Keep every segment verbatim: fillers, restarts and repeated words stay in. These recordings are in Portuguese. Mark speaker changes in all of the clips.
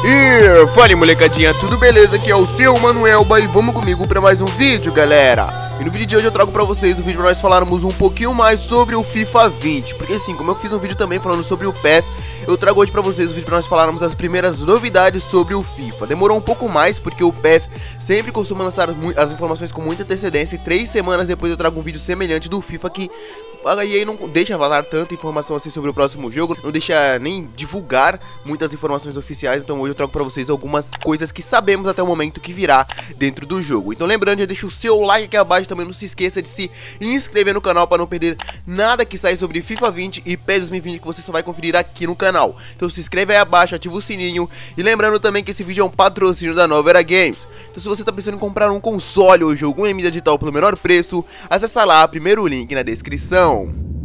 Speaker 1: E fala molecadinha, tudo beleza? Aqui é o seu Manuelba e vamos comigo para mais um vídeo, galera. E no vídeo de hoje eu trago pra vocês o vídeo pra nós falarmos um pouquinho mais sobre o FIFA vinte. Porque assim, como eu fiz um vídeo também falando sobre o P E S, eu trago hoje pra vocês o vídeo pra nós falarmos as primeiras novidades sobre o FIFA. Demorou um pouco mais porque o P E S sempre costuma lançar as informações com muita antecedência, e três semanas depois eu trago um vídeo semelhante do FIFA que a E A não deixa vazar tanta informação assim sobre o próximo jogo, não deixa nem divulgar muitas informações oficiais. Então hoje eu trago pra vocês algumas coisas que sabemos até o momento que virá dentro do jogo. Então lembrando, já deixa o seu like aqui abaixo, também não se esqueça de se inscrever no canal para não perder nada que sai sobre FIFA vinte e P E S dois mil e vinte, que você só vai conferir aqui no canal. Então se inscreve aí abaixo, ativa o sininho, e lembrando também que esse vídeo é um patrocínio da Nova Era Games. Então se você tá pensando em comprar um console ou jogo em mídia digital pelo menor preço, acessa lá, primeiro link na descrição.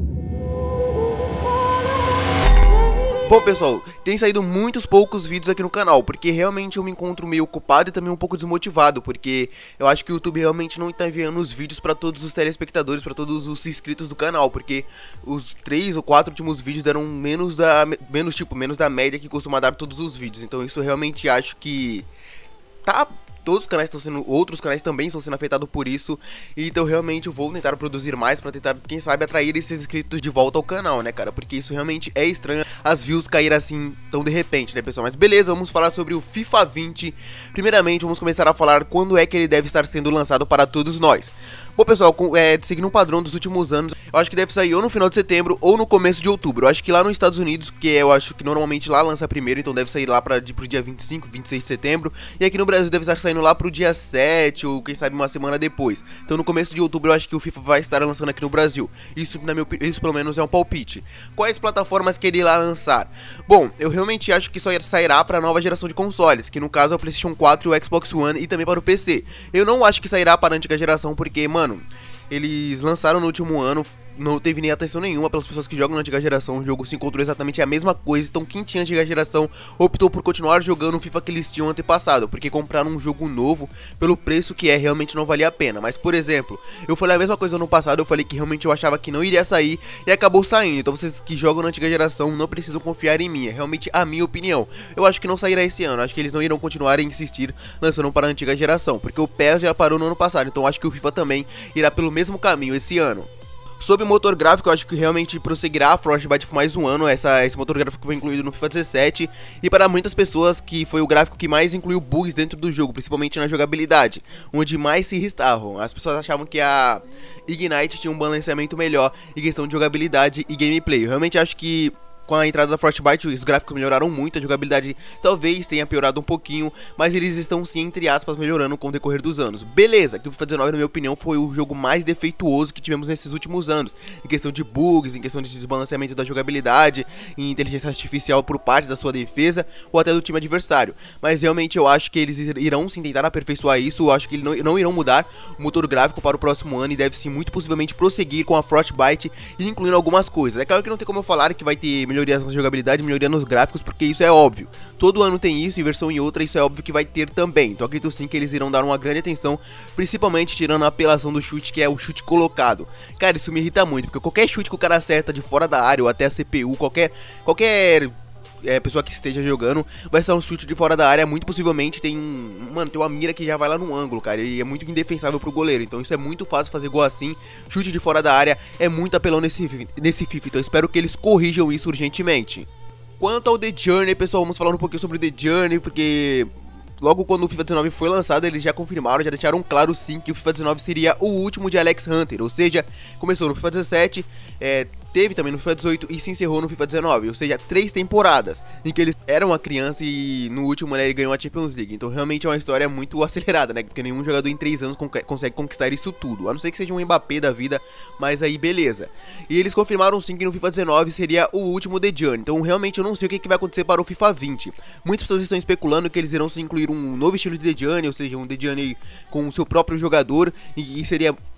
Speaker 1: Bom pessoal, tem saído muitos poucos vídeos aqui no canal, porque realmente eu me encontro meio ocupado e também um pouco desmotivado, porque eu acho que o YouTube realmente não está enviando os vídeos para todos os telespectadores, para todos os inscritos do canal, porque os três ou quatro últimos vídeos deram menos da, menos tipo, menos da média que costuma dar todos os vídeos. Então isso eu realmente acho que tá... Todos os canais estão sendo, outros canais também estão sendo afetados por isso. Então realmente eu vou tentar produzir mais pra tentar, quem sabe, atrair esses inscritos de volta ao canal, né, cara? Porque isso realmente é estranho, as views caírem assim tão de repente, né, pessoal? Mas beleza, vamos falar sobre o FIFA vinte. Primeiramente, vamos começar a falar quando é que ele deve estar sendo lançado para todos nós. Bom pessoal, é, seguindo um padrão dos últimos anos, eu acho que deve sair ou no final de setembro ou no começo de outubro. Eu acho que lá nos Estados Unidos, que eu acho que normalmente lá lança primeiro, então deve sair lá para pro dia vinte e cinco, vinte e seis de setembro. E aqui no Brasil deve estar saindo lá pro dia sete ou quem sabe uma semana depois. Então no começo de outubro eu acho que o FIFA vai estar lançando aqui no Brasil. Isso, na meu, isso pelo menos é um palpite. Quais plataformas que ele irá lançar? Bom, eu realmente acho que só sairá para a nova geração de consoles, que no caso é o PlayStation quatro e o Xbox One, e também para o P C. Eu não acho que sairá para a antiga geração porque, mano, eles lançaram no último ano, não teve nem atenção nenhuma pelas pessoas que jogam na antiga geração. O jogo se encontrou exatamente a mesma coisa. Então quem tinha antiga geração optou por continuar jogando o FIFA que eles tinham antepassado, porque compraram um jogo novo pelo preço que é, realmente não valia a pena. Mas por exemplo, eu falei a mesma coisa no passado, eu falei que realmente eu achava que não iria sair e acabou saindo. Então vocês que jogam na antiga geração não precisam confiar em mim, é realmente a minha opinião. Eu acho que não sairá esse ano, acho que eles não irão continuar a insistir lançando para a antiga geração, porque o P E S já parou no ano passado. Então acho que o FIFA também irá pelo mesmo caminho esse ano. Sobre o motor gráfico, eu acho que realmente prosseguirá a Frostbite por mais um ano. Essa, esse motor gráfico foi incluído no FIFA dezessete, e para muitas pessoas que foi o gráfico que mais incluiu bugs dentro do jogo, principalmente na jogabilidade, onde mais se irritavam. As pessoas achavam que a Ignite tinha um balanceamento melhor em questão de jogabilidade e gameplay. Eu realmente acho que com a entrada da Frostbite os gráficos melhoraram muito, a jogabilidade talvez tenha piorado um pouquinho, mas eles estão sim, entre aspas, melhorando com o decorrer dos anos. Beleza, que o FIFA dezenove, na minha opinião, foi o jogo mais defeituoso que tivemos nesses últimos anos, em questão de bugs, em questão de desbalanceamento da jogabilidade, em inteligência artificial por parte da sua defesa, ou até do time adversário. Mas realmente eu acho que eles irão sim tentar aperfeiçoar isso. Eu acho que eles não, não irão mudar o motor gráfico para o próximo ano, e deve sim, muito possivelmente, prosseguir com a Frostbite, incluindo algumas coisas. É claro que não tem como eu falar que vai ter melhoria na jogabilidade, melhoria nos gráficos, porque isso é óbvio. Todo ano tem isso, em versão em outra, isso é óbvio que vai ter também. Então acredito sim que eles irão dar uma grande atenção, principalmente tirando a apelação do chute, que é o chute colocado. Cara, isso me irrita muito, porque qualquer chute que o cara acerta de fora da área, ou até a C P U, qualquer... qualquer... É, pessoa que esteja jogando, vai ser um chute de fora da área, muito possivelmente tem um... Mano, tem uma mira que já vai lá no ângulo, cara, e é muito indefensável pro goleiro. Então isso é muito fácil fazer gol assim. Chute de fora da área é muito apelão nesse, nesse FIFA, então espero que eles corrijam isso urgentemente. Quanto ao The Journey, pessoal, vamos falar um pouquinho sobre The Journey, porque logo quando o FIFA dezenove foi lançado, eles já confirmaram, já deixaram claro sim que o FIFA dezenove seria o último de Alex Hunter. Ou seja, começou no FIFA dezessete, é... teve também no FIFA dezoito e se encerrou no FIFA dezenove, ou seja, três temporadas em que ele era uma criança e no último, né, ele ganhou a Champions League. Então realmente é uma história muito acelerada, né, porque nenhum jogador em três anos con consegue conquistar isso tudo, a não ser que seja um Mbappé da vida, mas aí beleza. E eles confirmaram sim que no FIFA dezenove seria o último The Journey. Então realmente eu não sei o que, que vai acontecer para o FIFA vinte. Muitas pessoas estão especulando que eles irão se incluir um novo estilo de The Journey, ou seja, um The Journey com o seu próprio jogador, e, e seria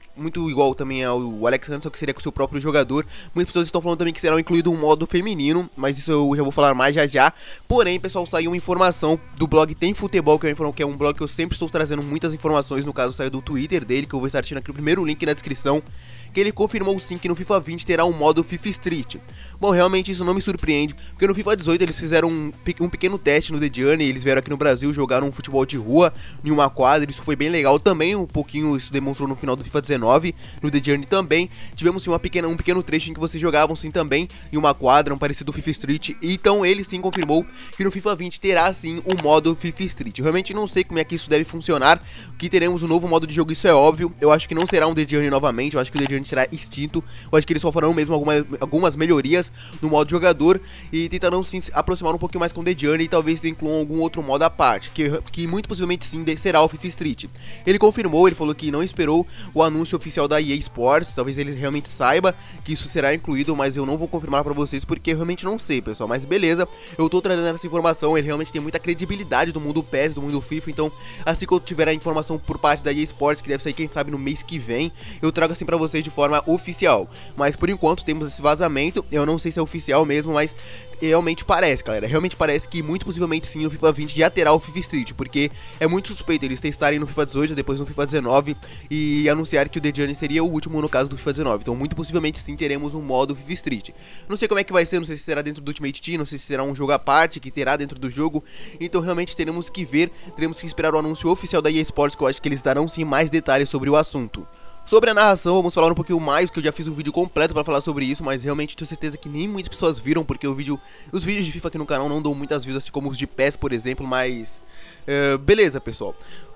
Speaker 1: muito igual também ao Alex Hunter, só que seria com o seu próprio jogador. Muitas pessoas estão falando também que será incluído um modo feminino, mas isso eu já vou falar mais já já. Porém, pessoal, saiu uma informação do blog Tem Futebol, que é, que é um blog que eu sempre estou trazendo muitas informações. No caso, saiu do Twitter dele, que eu vou estar deixando aqui o primeiro link na descrição, que ele confirmou sim que no FIFA vinte terá um modo FIFA Street. Bom, realmente isso não me surpreende, porque no FIFA dezoito eles fizeram um, um pequeno teste no The Journey, eles vieram aqui no Brasil, jogaram um futebol de rua em uma quadra, isso foi bem legal também, um pouquinho isso demonstrou no final do FIFA dezenove, no The Journey também, tivemos sim uma pequena, um pequeno trecho em que vocês jogavam sim também em uma quadra, um parecido FIFA Street, então ele sim confirmou que no FIFA vinte terá sim o modo FIFA Street. Eu realmente não sei como é que isso deve funcionar, que teremos um novo modo de jogo, isso é óbvio, eu acho que não será um The Journey novamente, eu acho que o The Journey será extinto. Eu acho que eles só farão mesmo algumas, algumas melhorias no modo jogador e tentarão sim se aproximar um pouquinho mais com The Journey e talvez incluam algum outro modo à parte, que, que muito possivelmente sim será o FIFA Street. Ele confirmou, ele falou que não esperou o anúncio oficial da E A Sports, talvez ele realmente saiba que isso será incluído, mas eu não vou confirmar pra vocês porque eu realmente não sei, pessoal, mas beleza, eu tô trazendo essa informação, ele realmente tem muita credibilidade do mundo P E S, do mundo FIFA, então assim que eu tiver a informação por parte da E A Sports, que deve sair quem sabe no mês que vem, eu trago assim pra vocês de forma oficial, mas por enquanto temos esse vazamento, eu não sei se é oficial mesmo, mas realmente parece, galera, realmente parece que muito possivelmente sim o FIFA vinte já terá o FIFA Street, porque é muito suspeito eles testarem no FIFA dezoito, depois no FIFA dezenove e anunciar que o The Journey seria o último no caso do FIFA dezenove, então muito possivelmente sim teremos um modo FIFA Street. Não sei como é que vai ser, não sei se será dentro do Ultimate Team, não sei se será um jogo à parte que terá dentro do jogo, então realmente teremos que ver, teremos que esperar o anúncio oficial da E A Sports, que eu acho que eles darão sim mais detalhes sobre o assunto. Sobre a narração, vamos falar um pouquinho mais, que eu já fiz um vídeo completo pra falar sobre isso, mas realmente tenho certeza que nem muitas pessoas viram, porque o vídeo, os vídeos de FIFA aqui no canal não dão muitas views, assim como os de P E S, por exemplo, mas... Uh, beleza, pessoal.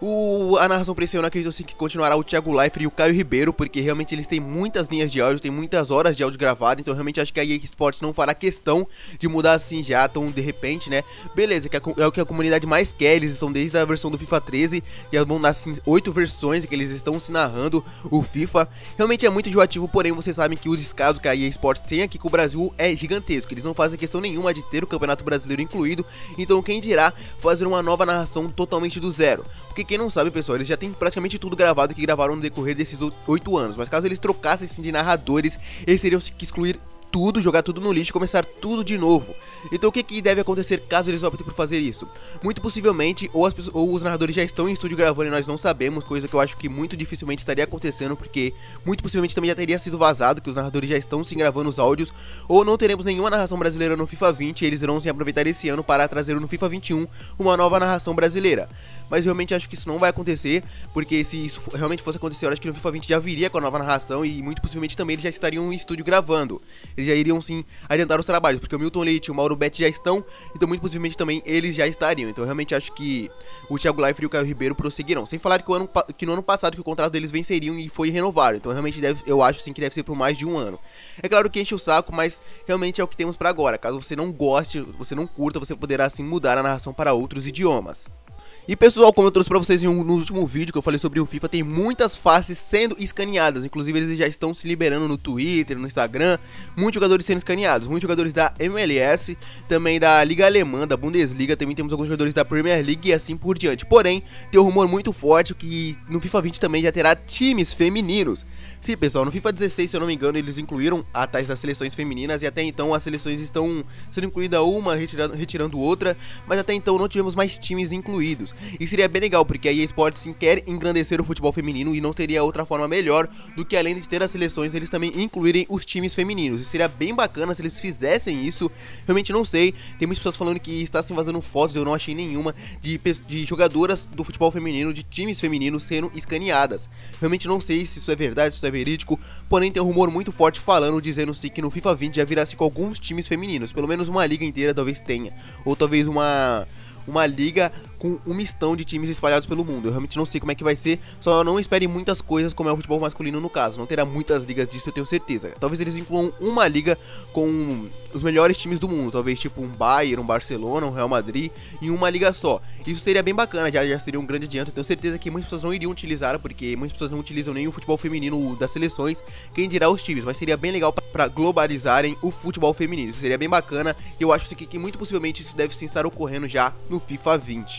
Speaker 1: O, a narração pra esse ano, acredito assim que continuará o Thiago Leifert e o Caio Ribeiro, porque realmente eles têm muitas linhas de áudio, tem muitas horas de áudio gravado, então realmente acho que a E A Sports não fará questão de mudar assim já, tão de repente, né? Beleza, que é o que a comunidade mais quer, eles estão desde a versão do FIFA treze, já vão dar assim oito versões que eles estão se narrando o FIFA. Realmente é muito enjoativo, porém vocês sabem que o descaso que a E A Sports tem aqui com o Brasil é gigantesco, eles não fazem questão nenhuma de ter o Campeonato Brasileiro incluído, então quem dirá fazer uma nova narração totalmente do zero, porque quem não sabe, pessoal, eles já têm praticamente tudo gravado que gravaram no decorrer desses oito anos, mas caso eles trocassem assim, de narradores, eles teriam que excluir tudo, jogar tudo no lixo e começar tudo de novo. Então o que, que deve acontecer caso eles optem por fazer isso? Muito possivelmente, ou, as, ou os narradores já estão em estúdio gravando e nós não sabemos, coisa que eu acho que muito dificilmente estaria acontecendo, porque muito possivelmente também já teria sido vazado que os narradores já estão sim gravando os áudios, ou não teremos nenhuma narração brasileira no FIFA vinte, e eles irão sim aproveitar esse ano para trazer no FIFA vinte e um uma nova narração brasileira. Mas realmente acho que isso não vai acontecer, porque se isso realmente fosse acontecer, eu acho que no FIFA vinte já viria com a nova narração e muito possivelmente também eles já estariam em estúdio gravando. Eles já iriam sim adiantar os trabalhos, porque o Milton Leite e o Mauro Betti já estão, então muito possivelmente também eles já estariam. Então realmente acho que o Thiago Leifert e o Caio Ribeiro prosseguirão, sem falar que, o ano, que no ano passado que o contrato deles venceriam e foi renovado, então realmente deve, eu acho sim que deve ser por mais de um ano. É claro que enche o saco, mas realmente é o que temos pra agora. Caso você não goste, você não curta, você poderá assim mudar a narração para outros idiomas. E pessoal, como eu trouxe pra vocês em um, no último vídeo que eu falei sobre o FIFA, tem muitas faces sendo escaneadas. Inclusive eles já estão se liberando no Twitter, no Instagram, muitos jogadores sendo escaneados. Muitos jogadores da M L S, também da Liga Alemã, da Bundesliga, também temos alguns jogadores da Premier League e assim por diante. Porém, tem um rumor muito forte que no FIFA vinte também já terá times femininos. Sim, pessoal, no FIFA dezesseis, se eu não me engano, eles incluíram a tais das seleções femininas e até então as seleções estão sendo incluídas uma, retirando, retirando outra, mas até então não tivemos mais times incluídos. E seria bem legal, porque a E A Sports sim quer engrandecer o futebol feminino e não teria outra forma melhor do que, além de ter as seleções, eles também incluírem os times femininos. E seria bem bacana se eles fizessem isso. Realmente não sei, tem muitas pessoas falando que está se vazando fotos, eu não achei nenhuma, de, de jogadoras do futebol feminino, de times femininos sendo escaneadas. Realmente não sei se isso é verdade, se isso é verídico, porém tem um rumor muito forte falando, dizendo-se que no FIFA vinte já virá-se com alguns times femininos, pelo menos uma liga inteira talvez tenha, ou talvez uma... uma liga com um mistão de times espalhados pelo mundo. Eu realmente não sei como é que vai ser, só não espere muitas coisas como é o futebol masculino no caso. Não terá muitas ligas disso, eu tenho certeza. Talvez eles incluam uma liga com os melhores times do mundo, talvez tipo um Bayern, um Barcelona, um Real Madrid, em uma liga só. Isso seria bem bacana, já, já seria um grande adianto. Eu tenho certeza que muitas pessoas não iriam utilizar, porque muitas pessoas não utilizam nem o futebol feminino das seleções, quem dirá os times, mas seria bem legal para globalizarem o futebol feminino. Isso seria bem bacana, e eu acho que, que muito possivelmente isso deve sim estar ocorrendo já no FIFA vinte.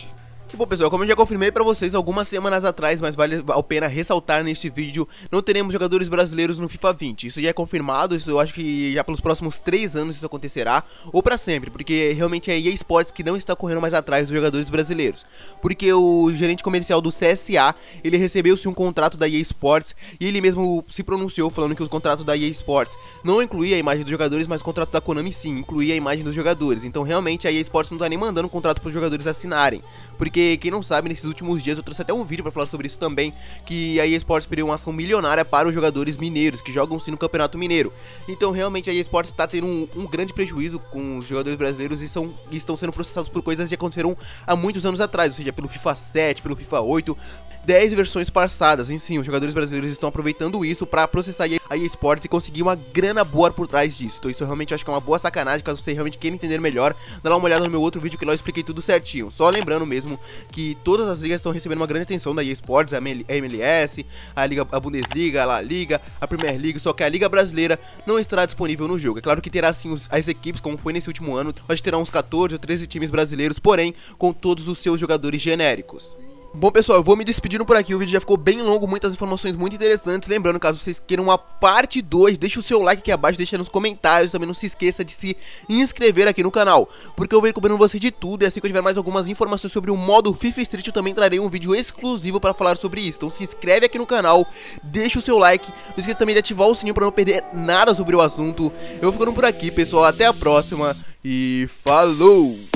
Speaker 1: E bom pessoal, como eu já confirmei pra vocês algumas semanas atrás, mas vale a pena ressaltar neste vídeo, não teremos jogadores brasileiros no FIFA vinte. Isso já é confirmado, isso eu acho que já pelos próximos três anos isso acontecerá, ou pra sempre, porque realmente é a E A Sports que não está correndo mais atrás dos jogadores brasileiros. Porque o gerente comercial do C S A, ele recebeu-se um contrato da E A Sports, e ele mesmo se pronunciou falando que os contratos da E A Sports não incluía a imagem dos jogadores, mas o contrato da Konami sim, incluía a imagem dos jogadores. Então realmente a E A Sports não tá nem mandando um contrato para os jogadores assinarem. Porque quem não sabe, nesses últimos dias eu trouxe até um vídeo pra falar sobre isso também, que a E A Sports perdeu uma ação milionária para os jogadores mineiros, que jogam sim no Campeonato Mineiro. Então realmente a E A Sports está tendo um, um grande prejuízo com os jogadores brasileiros e, são, e estão sendo processados por coisas que aconteceram há muitos anos atrás, ou seja, pelo FIFA sete, pelo FIFA oito, dez versões passadas. E sim, os jogadores brasileiros estão aproveitando isso pra processar a E A Sports e conseguir uma grana boa por trás disso. Então isso eu realmente acho que é uma boa sacanagem. Caso você realmente queira entender melhor, dá lá uma olhada no meu outro vídeo que lá eu expliquei tudo certinho. Só lembrando mesmo que todas as ligas estão recebendo uma grande atenção da E A Sports, a M L S, a, Liga, a Bundesliga, a La Liga, a Premier League, só que a Liga Brasileira não estará disponível no jogo. É claro que terá sim os, as equipes, como foi nesse último ano, mas terá uns quatorze ou treze times brasileiros, porém com todos os seus jogadores genéricos. Bom pessoal, eu vou me despedindo por aqui, o vídeo já ficou bem longo, muitas informações muito interessantes. Lembrando, caso vocês queiram uma parte dois, deixa o seu like aqui abaixo, deixa nos comentários. Também não se esqueça de se inscrever aqui no canal, porque eu venho cobrando você de tudo. E assim que eu tiver mais algumas informações sobre o modo FIFA Street, eu também trarei um vídeo exclusivo para falar sobre isso. Então se inscreve aqui no canal, deixa o seu like, não esqueça também de ativar o sininho para não perder nada sobre o assunto. Eu vou ficando por aqui pessoal, até a próxima e falou!